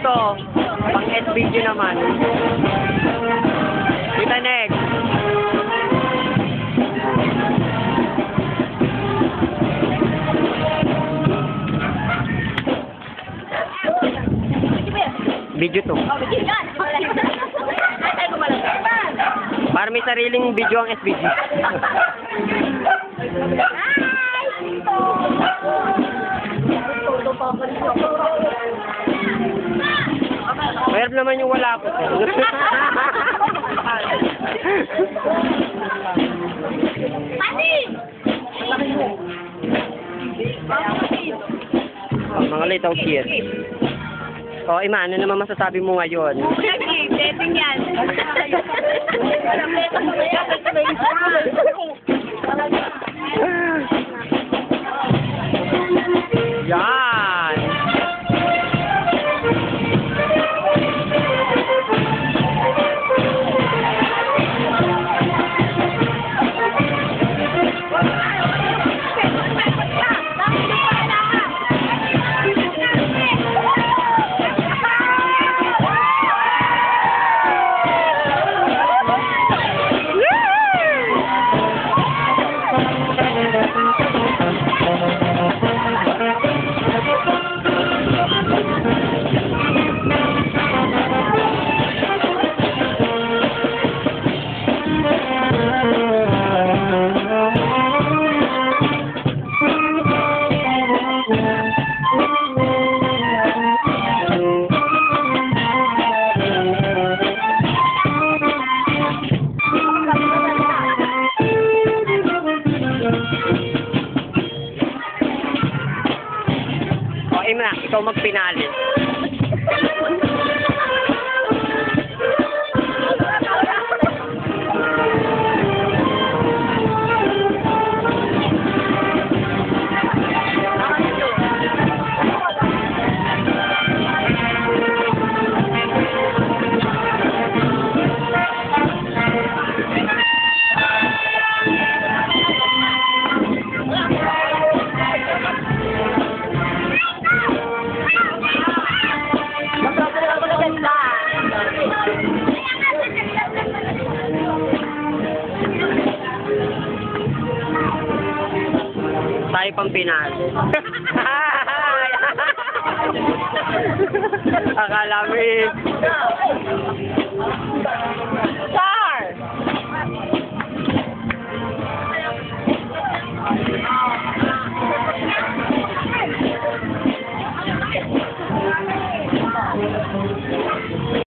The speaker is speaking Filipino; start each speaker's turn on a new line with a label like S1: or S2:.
S1: ito. Pang SVG naman. Kita next. Video to. Para may sariling video ang SVG. Mayroon naman yung wala po. Mga little kids. O, Ima, ano naman masasabi mo ngayon?
S2: Dating yan.
S1: Yan! Ima, ikaw magpinali. Tayo pang pinali. Akala mo eh.
S2: Star!